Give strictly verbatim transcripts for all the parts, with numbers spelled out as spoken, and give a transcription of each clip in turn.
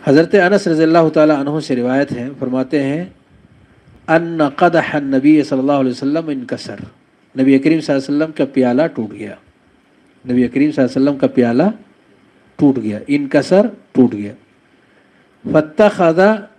حضرت انس رضی اللہ تعالیٰ عنہ سے روایت ہے، فرماتے ہیں ان قدح النبی صلی اللہ علیہ وسلم انکسر، نبی کریم صلی اللہ علیہ وسلم کا پیالہ ٹوٹ گیا، نبی کریم صلی اللہ علیہ وسلم کا پیالہ ٹوٹ گیا، انکسر ٹوٹ گیا۔ فاتخذ،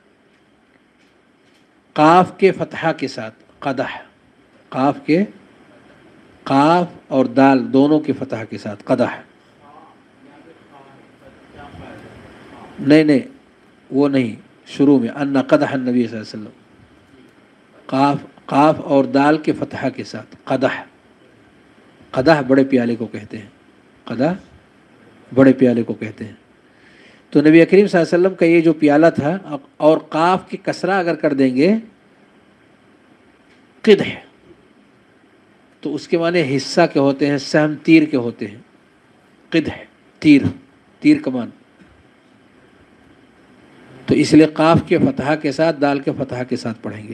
قاف کے فتحہ کے ساتھ، قدح، قاف کے، قاف اور دال دونوں کے فتحہ کے ساتھ قدح، نہیں نہیں وہ نہیں، شروع میں ان قدح النبی صلی اللہ علیہ وسلم، قاف قاف اور دال کے فتحہ کے ساتھ قدح، قدح بڑے پیالے کو کہتے ہیں، قدح بڑے پیالے کو کہتے ہیں۔ تو نبی کریم صلی اللہ علیہ وسلم کا یہ جو پیالہ تھا، اور قاف کی کسرہ اگر کر دیں گے قدح، تو اس کے معنی حصہ کے ہوتے ہیں، سہم تیر کے ہوتے ہیں، قدح تیر، تیر کمان، تو اس لیے قاف کے فتحہ کے ساتھ دال کے فتحہ کے ساتھ پڑھیں گے۔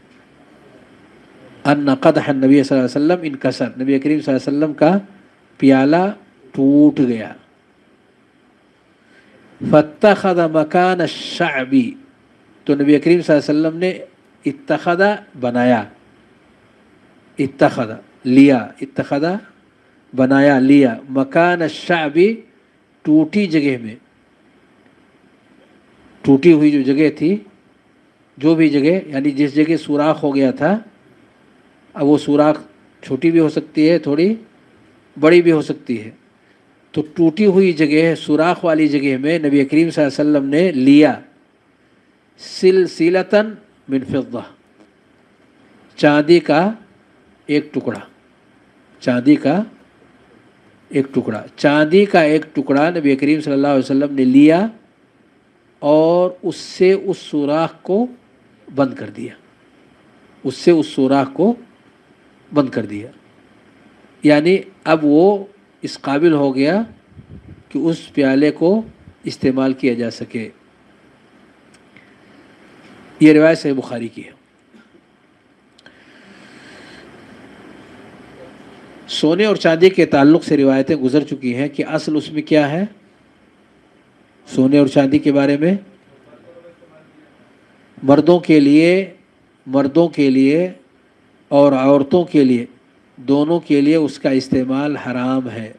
ان قدح النبی صلی اللہ علیہ وسلم انکسر، نبی کریم صلی اللہ علیہ وسلم کا پیالہ ٹوٹ گیا۔ فاتخذ مکان الشعب، تو نبی کریم صلی اللہ علیہ وسلم نے اتخذ بنایا، اتخذ لیا، اتخذ بنایا لیا، مکان الشعب ٹوٹی جگہ میں، ٹوٹی ہوئی جو جگہ تھی، جو بھی جگہ یعنی جس جگہ سوراخ ہو گیا تھا، اب وہ سوراخ چھوٹی بھی ہو سکتی ہے، تھوڑی بڑی بھی ہو سکتی ہے، تو ٹوٹی ہوئی جگہ، سوراخ والی جگہ میں نبی کریم صلی اللہ علیہ وسلم نے لیا سلسلۃً من فضہ، چاندی کا ایک ٹکڑا، چاندی کا ایک ٹکڑا، چاندی کا ایک ٹکڑا نبی کریم صلی اللہ علیہ وسلم نے لیا اور اس سے اس سوراخ کو بند کر دیا، اس سے اس سوراخ کو بند کر دیا، یعنی اب وہ اس قابل ہو گیا کہ اس پیالے کو استعمال کیا جا سکے۔ یہ روایت صحیح بخاری کی ہے۔ سونے اور چاندی کے تعلق سے روایتیں گزر چکی ہیں کہ اصل اس میں کیا ہے، سونے اور چاندی کے بارے میں، مردوں کے لیے، مردوں کے لیے اور عورتوں کے لیے، دونوں کے لیے اس کا استعمال حرام ہے،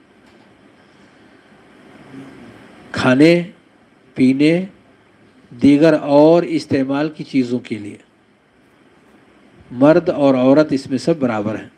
کھانے پینے دیگر اور استعمال کی چیزوں کے لیے، مرد اور عورت اس میں سب برابر ہیں۔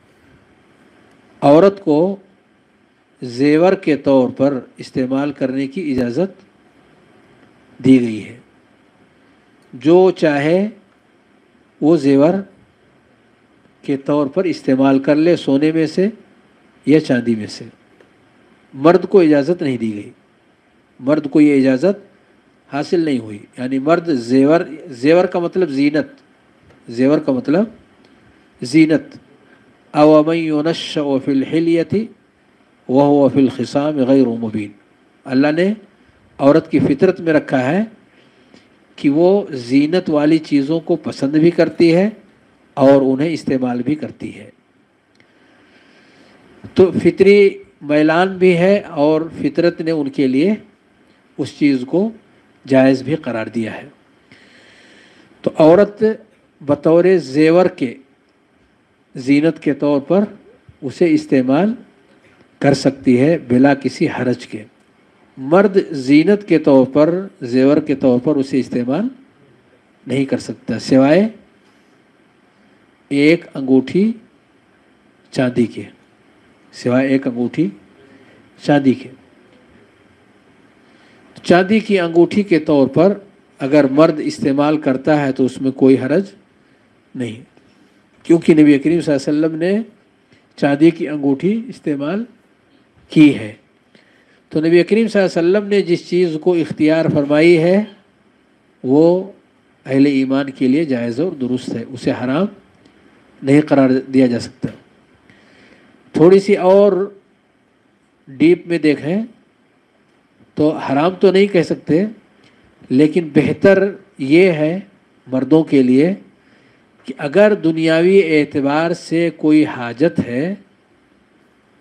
عورت کو زیور کے طور پر استعمال کرنے کی اجازت دی گئی ہے، جو چاہے وہ زیور کے طور پر استعمال کر لے، سونے میں سے یا چاندی میں سے، مرد کو اجازت نہیں دی گئی، مرد کو یہ اجازت حاصل نہیں ہوئی، یعنی مرد زیور، زیور کا مطلب زینت، زیور کا مطلب زینت، او من ینشأ فی الحلیۃ وہو فی الخصام غیر مبین، اللہ نے عورت کی فطرت میں رکھا ہے کہ وہ زینت والی چیزوں کو پسند بھی کرتی ہے اور انہیں استعمال بھی کرتی ہے، تو فطری میلان بھی ہے اور فطرت نے ان کے لیے اس چیز کو جائز بھی قرار دیا ہے۔ تو عورت بطور زیور کے، زینت کے طور پر اسے استعمال کر سکتی ہے بلا کسی حرج کے، مرد زینت کے طور پر، زیور کے طور پر اسے استعمال نہیں کر سکتا، سوائے ایک انگوٹھی چاندی کے، سوائے ایک انگوٹھی چاندی کے۔ چاندی کی انگوٹھی کے طور پر اگر مرد استعمال کرتا ہے تو اس میں کوئی حرج نہیں، کیونکہ نبی کریم صلی اللہ علیہ وسلم نے چاندی کی انگوٹھی استعمال کی ہے، تو نبی کریم صلی اللہ علیہ وسلم نے جس چیز کو اختیار فرمائی ہے وہ اہل ایمان کے لیے جائز اور درست ہے، اسے حرام نہیں قرار دیا جا سکتا۔ تھوڑی سی اور ڈیپ میں دیکھیں تو حرام تو نہیں کہہ سکتے، لیکن بہتر یہ ہے مردوں کے لیے کہ اگر دنیاوی اعتبار سے کوئی حاجت ہے،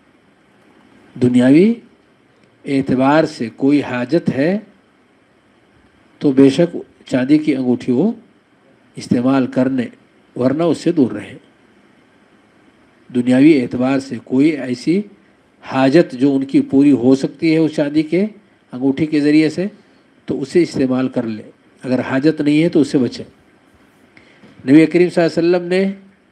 دنیاوی اعتبار سے کوئی حاجت ہے تو بے شک چاندی کی انگوٹھی وہ استعمال کرنے، ورنہ اس سے دور رہیں۔ دنیاوی اعتبار سے کوئی ایسی حاجت جو ان کی پوری ہو سکتی ہے اس چاندی کے انگوٹھی کے ذریعے سے تو اسے استعمال کر لے، اگر حاجت نہیں ہے تو اس سے بچیں۔ نبی کریم صلی اللہ علیہ وسلم نے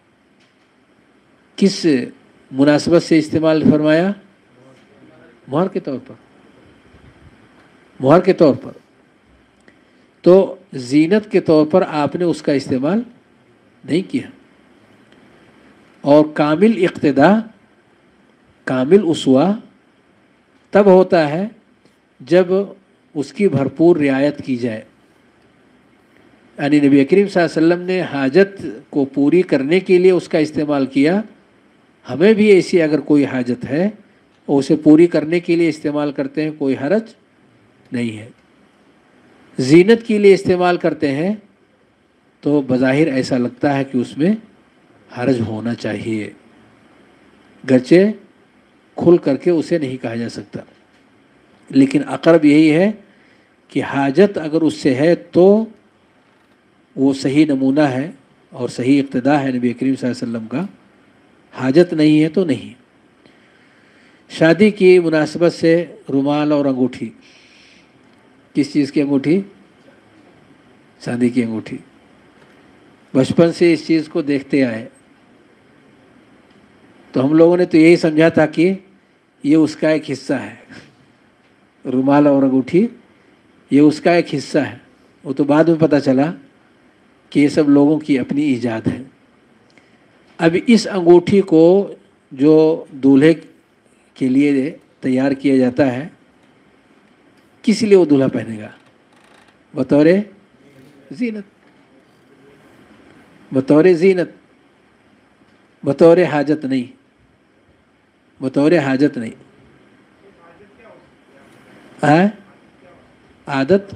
کس مناسبت سے استعمال فرمایا؟ مہر کے طور پر، مہر کے طور پر، تو زینت کے طور پر آپ نے اس کا استعمال نہیں کیا۔ اور کامل اقتداء، کامل اسوہ تب ہوتا ہے جب اس کی بھرپور رعایت کی جائے۔ یعنی نبی کریم صلی اللہ علیہ وسلم نے حاجت کو پوری کرنے کے لیے اس کا استعمال کیا، ہمیں بھی ایسی اگر کوئی حاجت ہے اور اسے پوری کرنے کے لیے استعمال کرتے ہیں، کوئی حرج نہیں ہے۔ زینت کے لیے استعمال کرتے ہیں تو بظاہر ایسا لگتا ہے کہ اس میں حرج ہونا چاہیے، گرچہ کھل کر کے اسے نہیں کہا جا سکتا، لیکن اقرب یہی ہے کہ حاجت اگر اس سے ہے تو وہ صحیح نمونہ ہے اور صحیح اقتداء ہے نبی کریم صلی اللہ علیہ وسلم کا، حاجت نہیں ہے تو نہیں۔ شادی کی مناسبت سے رومال اور انگوٹھی، کس چیز کی انگوٹھی؟ چاندی کی انگوٹھی۔ بچپن سے اس چیز کو دیکھتے آئے تو ہم لوگوں نے تو یہی سمجھا تھا کہ یہ اس کا ایک حصہ ہے، رومال اور انگوٹھی یہ اس کا ایک حصہ ہے۔ وہ تو بعد میں پتہ چلا کہ یہ سب لوگوں کی اپنی ایجاد ہے۔ اب اس انگوٹھی کو جو دولہے کے لیے تیار کیا جاتا ہے، کس لیے وہ دولہا پہنے گا؟ بطور زینت، بطور زینت، بطور حاجت نہیں، بطور حاجت نہیں۔ ہاں عادت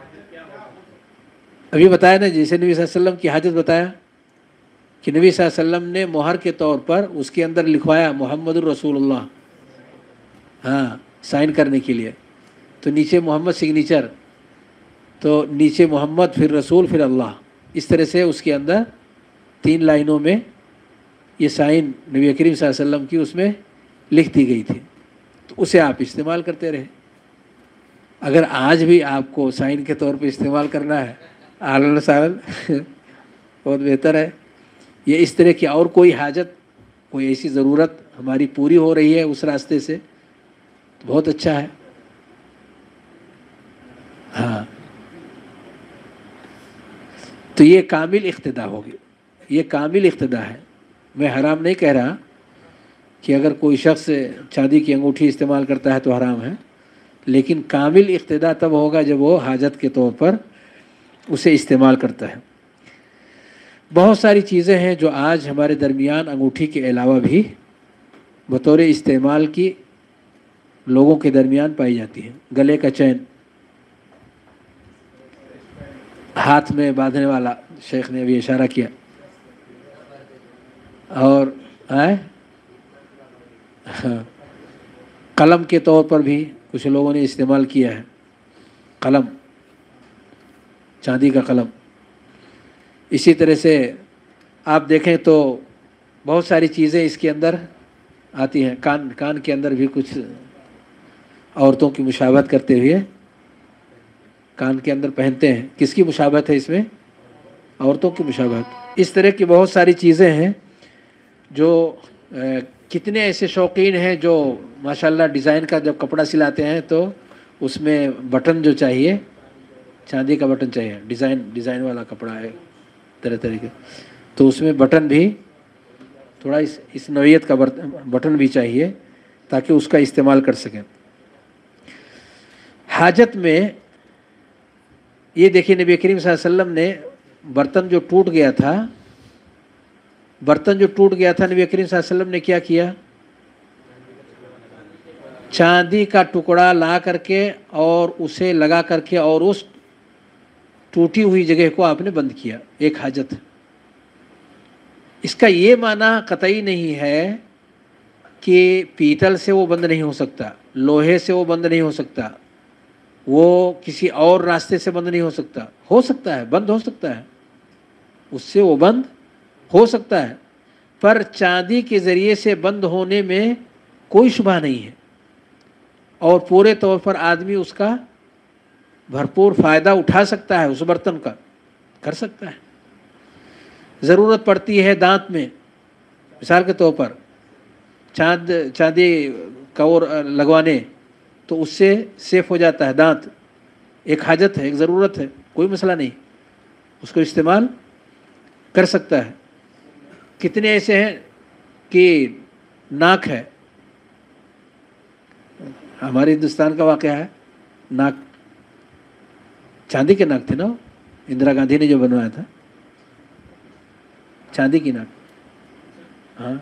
ابھی بتایا نا، جیسے نبی صلی اللہ علیہ وسلم کی حاجت بتایا کہ نبی صلی اللہ علیہ وسلم نے مہر کے طور پر اس کے اندر لکھوایا محمد الرسول اللہ، ہاں سائن کرنے کے لیے، تو نیچے محمد سگنیچر، تو نیچے محمد پھر رسول پھر اللہ، اس طرح سے اس کے اندر تین لائنوں میں یہ سائن نبی کریم صلی اللہ علیہ وسلم کی اس میں لکھ دی گئی تھی، تو اسے آپ استعمال کرتے رہے۔ اگر آج بھی آپ کو سائن کے طور پہ استعمال کرنا ہے، اہلاً و سہلاً، بہت بہتر ہے۔ یہ اس طرح کی اور کوئی حاجت، کوئی ایسی ضرورت ہماری پوری ہو رہی ہے اس راستے سے تو بہت اچھا ہے۔ ہاں تو یہ کامل اقتداء ہوگی، یہ کامل اقتداء ہے۔ میں حرام نہیں کہہ رہا کہ اگر کوئی شخص چاندی کی انگوٹھی استعمال کرتا ہے تو حرام ہے، لیکن کامل اقتداء تب ہوگا جب وہ حاجت کے طور پر اسے استعمال کرتا ہے۔ بہت ساری چیزیں ہیں جو آج ہمارے درمیان انگوٹھی کے علاوہ بھی بطور استعمال کی لوگوں کے درمیان پائی جاتی ہیں۔ گلے کا چین، ہاتھ میں باندھنے والا، شیخ نے ابھی اشارہ کیا، اور قلم کے طور پر بھی کچھ لوگوں نے استعمال کیا ہے، قلم، چاندی کا قلم۔ اسی طرح سے آپ دیکھیں تو بہت ساری چیزیں اس کے اندر آتی ہیں۔ کان کان کے اندر بھی کچھ عورتوں کی مشابہت کرتے ہوئے کان کے اندر پہنتے ہیں۔ کس کی مشابہت ہے اس میں؟ عورتوں کی مشابہت۔ اس طرح کی بہت ساری چیزیں ہیں جو کتنے ایسے شوقین ہیں جو ماشاءاللہ ڈیزائن کا جب کپڑا سلاتے ہیں تو اس میں بٹن جو چاہیے، چاندی کا بٹن چاہیے، ڈیزائن ڈیزائن والا کپڑا ہے طرح طرح کے، تو اس میں بٹن بھی تھوڑا اس اس نوعیت کا بٹن بھی چاہیے تاکہ اس کا استعمال کر سکیں۔ حاجت میں یہ دیکھیے نبی کریم صلی اللہ علیہ وسلم نے برتن جو ٹوٹ گیا تھا، برتن جو ٹوٹ گیا تھا نبی کریم صلی اللہ علیہ وسلم نے کیا کیا؟ چاندی کا ٹکڑا لا کر کے اور اسے لگا کر کے اور اس ٹوٹی ہوئی جگہ کو آپ نے بند کیا، ایک حاجت۔ اس کا یہ معنی قطعی نہیں ہے کہ پیتل سے وہ بند نہیں ہو سکتا، لوہے سے وہ بند نہیں ہو سکتا، وہ کسی اور راستے سے بند نہیں ہو سکتا، ہو سکتا ہے بند ہو سکتا ہے، اس سے وہ بند ہو سکتا ہے، پر چاندی کے ذریعے سے بند ہونے میں کوئی شبہ نہیں ہے، اور پورے طور پر آدمی اس کا بھرپور فائدہ اٹھا سکتا ہے، اس برتن کا کر سکتا ہے۔ ضرورت پڑتی ہے دانت میں، مثال کے طور پر چاند چاندی کور لگوانے، تو اس سے سیف ہو جاتا ہے دانت، ایک حاجت ہے، ایک ضرورت ہے، کوئی مسئلہ نہیں، اس کو استعمال کر سکتا ہے۔ کتنے ایسے ہیں کہ ناک ہے، ہمارے ہندوستان کا واقعہ ہے، ناک چاندی کے ناک تھے نا، اندرا گاندھی نے جو بنوایا تھا چاندی کی ناک، ہاں۔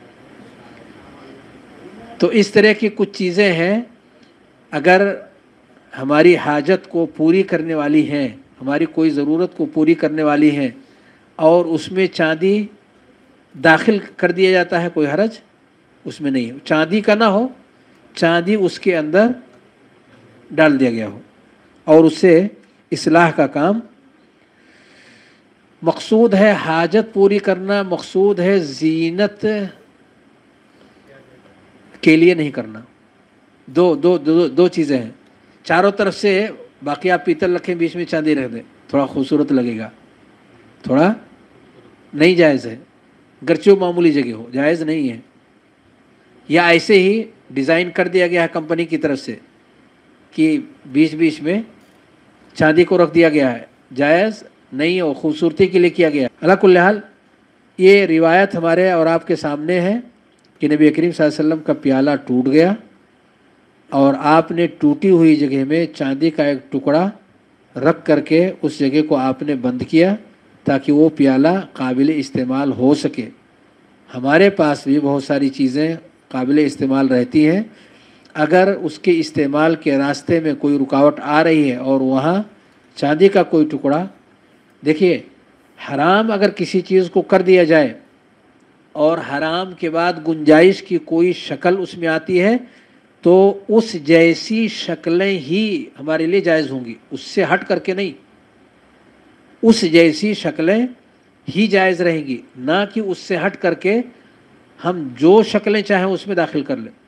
تو اس طرح کی کچھ چیزیں ہیں، اگر ہماری حاجت کو پوری کرنے والی ہیں، ہماری کوئی ضرورت کو پوری کرنے والی ہیں، اور اس میں چاندی داخل کر دیا جاتا ہے، کوئی حرج اس میں نہیں ہے۔ چاندی کا نہ ہو، چاندی اس کے اندر ڈال دیا گیا ہو، اور اس سے اصلاح کا کام، مقصود ہے حاجت پوری کرنا، مقصود ہے زینت کے لیے نہیں کرنا۔ دو دو دو دو چیزیں ہیں، چاروں طرف سے، باقی آپ پیتل رکھیں، بیچ میں چاندی رکھ دیں، تھوڑا خوبصورت لگے گا، تھوڑا نہیں جائز ہے، گرچہ معمولی جگہ ہو، جائز نہیں ہے۔ یا ایسے ہی ڈیزائن کر دیا گیا ہے کمپنی کی طرف سے کہ بیچ بیچ میں چاندی کو رکھ دیا گیا ہے، جائز نہیں ہو، خوبصورتی کے لیے کیا گیا ہے۔ علی کل حال یہ روایت ہمارے اور آپ کے سامنے ہے کہ نبی کریم صلی اللہ علیہ وسلم کا پیالہ ٹوٹ گیا، اور آپ نے ٹوٹی ہوئی جگہ میں چاندی کا ایک ٹکڑا رکھ کر کے اس جگہ کو آپ نے بند کیا تاکہ وہ پیالہ قابل استعمال ہو سکے۔ ہمارے پاس بھی بہت ساری چیزیں قابل استعمال رہتی ہیں، اگر اس کے استعمال کے راستے میں کوئی رکاوٹ آ رہی ہے اور وہاں چاندی کا کوئی ٹکڑا، دیکھیے حرام اگر کسی چیز کو کر دیا جائے اور حرام کے بعد گنجائش کی کوئی شکل اس میں آتی ہے تو اس جیسی شکلیں ہی ہمارے لیے جائز ہوں گی، اس سے ہٹ کر کے نہیں، اس جیسی شکلیں ہی جائز رہیں گی، نہ کہ اس سے ہٹ کر کے ہم جو شکلیں چاہیں اس میں داخل کر لیں۔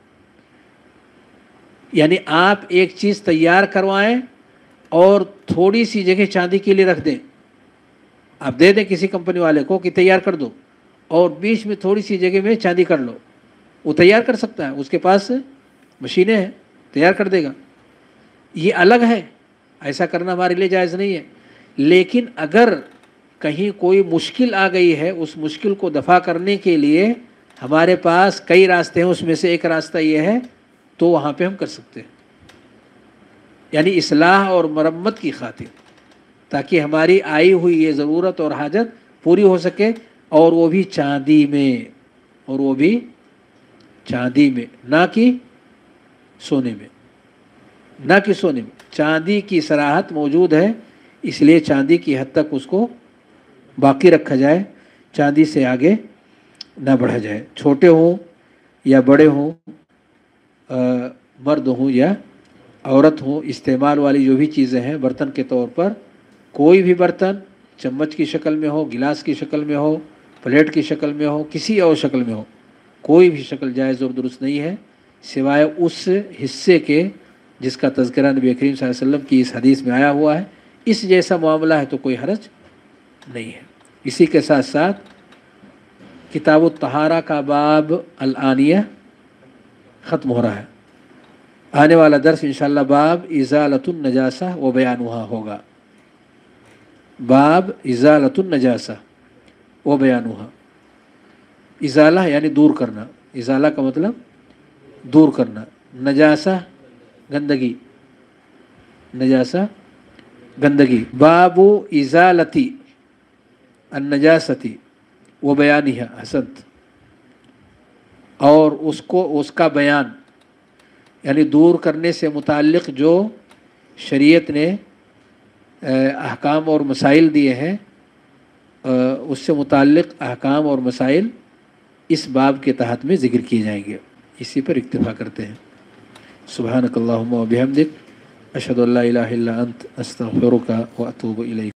یعنی آپ ایک چیز تیار کروائیں اور تھوڑی سی جگہ چاندی کے لیے رکھ دیں، آپ دے دیں کسی کمپنی والے کو کہ تیار کر دو، اور بیچ میں تھوڑی سی جگہ میں چاندی کر لو، وہ تیار کر سکتا ہے، اس کے پاس مشینیں ہیں، تیار کر دے گا، یہ الگ ہے، ایسا کرنا ہمارے لیے جائز نہیں ہے۔ لیکن اگر کہیں کوئی مشکل آ گئی ہے، اس مشکل کو دفع کرنے کے لیے ہمارے پاس کئی راستے ہیں، اس میں سے ایک راستہ یہ ہے، تو وہاں پہ ہم کر سکتے ہیں، یعنی اصلاح اور مرمت کی خاطر، تاکہ ہماری آئی ہوئی یہ ضرورت اور حاجت پوری ہو سکے، اور وہ بھی چاندی میں، اور وہ بھی چاندی میں، نہ کہ سونے میں، نہ کہ سونے میں۔ چاندی کی صراحت موجود ہے، اس لیے چاندی کی حد تک اس کو باقی رکھا جائے، چاندی سے آگے نہ بڑھا جائے، چھوٹے ہوں یا بڑے ہوں، مرد ہوں یا عورت ہوں، استعمال والی جو بھی چیزیں ہیں برتن کے طور پر، کوئی بھی برتن چمچ کی شکل میں ہو، گلاس کی شکل میں ہو، پلیٹ کی شکل میں ہو، کسی اور شکل میں ہو، کوئی بھی شکل جائز اور درست نہیں ہے، سوائے اس حصے کے جس کا تذکرہ نبی کریم صلی اللہ علیہ وسلم کی اس حدیث میں آیا ہوا ہے، اس جیسا معاملہ ہے تو کوئی حرج نہیں ہے۔ اسی کے ساتھ ساتھ کتاب الطہارہ کا باب الآنیہ ختم ہو رہا ہے، آنے والا درس انشاءاللہ باب ازالۃ النجاسہ و بیانها ہوگا، باب ازالۃ النجاسہ و بیانها۔ ازالہ یعنی دور کرنا، ازالہ کا مطلب دور کرنا، نجاسہ گندگی، نجاسہ گندگی، باب ازالتی النجاستی و بیانها، حسنت، اور اس کو اس کا بیان، یعنی دور کرنے سے متعلق جو شریعت نے احکام اور مسائل دیے ہیں، اس سے متعلق احکام اور مسائل اس باب کے تحت میں ذکر کیے جائیں گے، اسی پر اکتفا کرتے ہیں۔ سبحانک اللہم و بحمدک، اشہد ان لا الہ الا انت استغفرک و اتوب الیک.